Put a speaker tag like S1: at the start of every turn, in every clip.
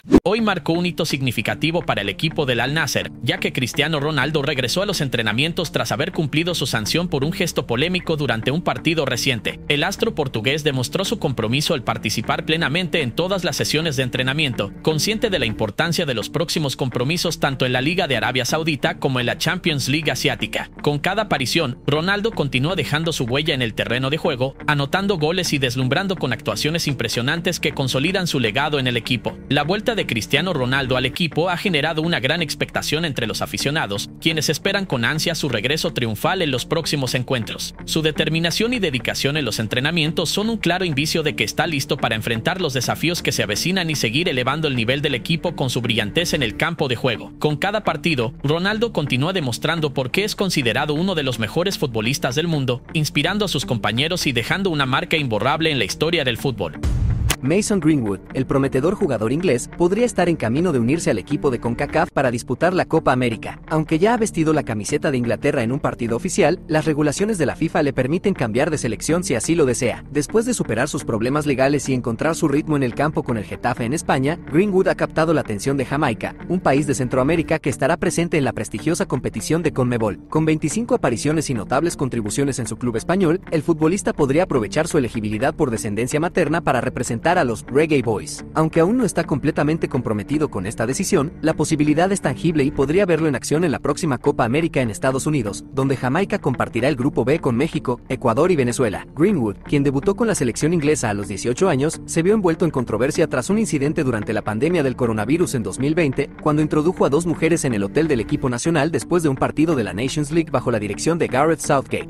S1: Hoy marcó un hito significativo para el equipo del Al-Nassr, ya que Cristiano Ronaldo regresó a los entrenamientos tras haber cumplido su sanción por un gesto polémico durante un partido reciente. El astro portugués demostró su compromiso al participar plenamente en todas las sesiones de entrenamiento, consciente de la importancia de los próximos compromisos tanto en la Liga de Arabia Saudita como en la Champions League asiática. Con cada aparición, Ronaldo continúa dejando su huella en el terreno de juego, anotando goles y deslumbrando con actuaciones impresionantes que consolidan su legado en el equipo. La vuelta de Cristiano Ronaldo al equipo ha generado una gran expectación entre los aficionados, quienes esperan con ansia su regreso triunfal en los próximos encuentros. Su determinación y dedicación en los entrenamientos son un claro indicio de que está listo para enfrentar los desafíos que se avecinan y seguir elevando el nivel del equipo con su brillantez en el campo de juego. Con cada partido, Ronaldo continúa demostrando por qué es considerado uno de los mejores futbolistas del mundo, inspirando a sus compañeros y dejando una marca imborrable en la historia del fútbol.
S2: Mason Greenwood, el prometedor jugador inglés, podría estar en camino de unirse al equipo de CONCACAF para disputar la Copa América. Aunque ya ha vestido la camiseta de Inglaterra en un partido oficial, las regulaciones de la FIFA le permiten cambiar de selección si así lo desea. Después de superar sus problemas legales y encontrar su ritmo en el campo con el Getafe en España, Greenwood ha captado la atención de Jamaica, un país de Centroamérica que estará presente en la prestigiosa competición de CONMEBOL. Con 25 apariciones y notables contribuciones en su club español, el futbolista podría aprovechar su elegibilidad por descendencia materna para representar a los Reggae Boys. Aunque aún no está completamente comprometido con esta decisión, la posibilidad es tangible y podría verlo en acción en la próxima Copa América en Estados Unidos, donde Jamaica compartirá el grupo B con México, Ecuador y Venezuela. Greenwood, quien debutó con la selección inglesa a los 18 años, se vio envuelto en controversia tras un incidente durante la pandemia del coronavirus en 2020, cuando introdujo a 2 mujeres en el hotel del equipo nacional después de un partido de la Nations League bajo la dirección de Gareth Southgate.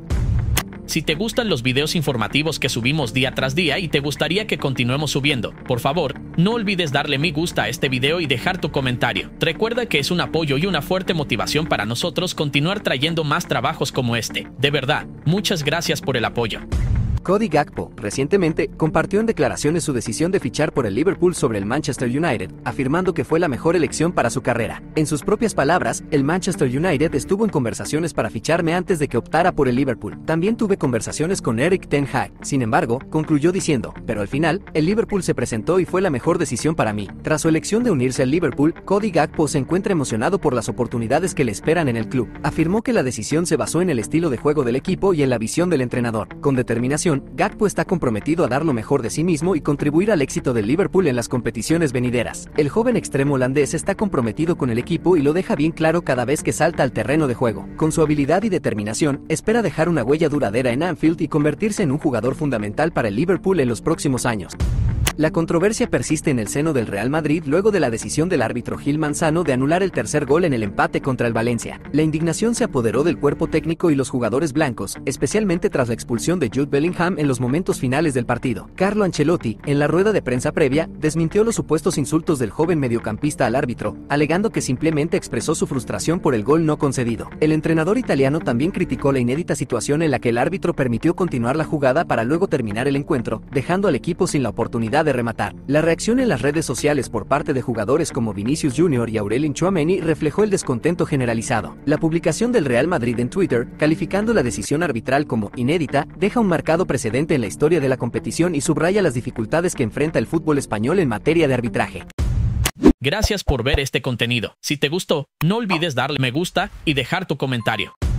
S1: Si te gustan los videos informativos que subimos día tras día y te gustaría que continuemos subiendo, por favor, no olvides darle me gusta a este video y dejar tu comentario. Recuerda que es un apoyo y una fuerte motivación para nosotros continuar trayendo más trabajos como este. De verdad, muchas gracias por el apoyo.
S2: Cody Gakpo, recientemente, compartió en declaraciones su decisión de fichar por el Liverpool sobre el Manchester United, afirmando que fue la mejor elección para su carrera. En sus propias palabras, el Manchester United estuvo en conversaciones para ficharme antes de que optara por el Liverpool. También tuve conversaciones con Erik ten Hag. Sin embargo, concluyó diciendo, pero al final, el Liverpool se presentó y fue la mejor decisión para mí. Tras su elección de unirse al Liverpool, Cody Gakpo se encuentra emocionado por las oportunidades que le esperan en el club. Afirmó que la decisión se basó en el estilo de juego del equipo y en la visión del entrenador. Con determinación, Gakpo está comprometido a dar lo mejor de sí mismo y contribuir al éxito del Liverpool en las competiciones venideras. El joven extremo holandés está comprometido con el equipo y lo deja bien claro cada vez que salta al terreno de juego. Con su habilidad y determinación, espera dejar una huella duradera en Anfield y convertirse en un jugador fundamental para el Liverpool en los próximos años. La controversia persiste en el seno del Real Madrid luego de la decisión del árbitro Gil Manzano de anular el tercer gol en el empate contra el Valencia. La indignación se apoderó del cuerpo técnico y los jugadores blancos, especialmente tras la expulsión de Jude Bellingham en los momentos finales del partido. Carlo Ancelotti, en la rueda de prensa previa, desmintió los supuestos insultos del joven mediocampista al árbitro, alegando que simplemente expresó su frustración por el gol no concedido. El entrenador italiano también criticó la inédita situación en la que el árbitro permitió continuar la jugada para luego terminar el encuentro, dejando al equipo sin la oportunidad de rematar. La reacción en las redes sociales por parte de jugadores como Vinicius Jr. y Aurelien Tchouaméni reflejó el descontento generalizado. La publicación del Real Madrid en Twitter, calificando la decisión arbitral como inédita, deja un marcado precedente en la historia de la competición y subraya las dificultades que enfrenta el fútbol español en materia de arbitraje.
S1: Gracias por ver este contenido. Si te gustó, no olvides darle me gusta y dejar tu comentario.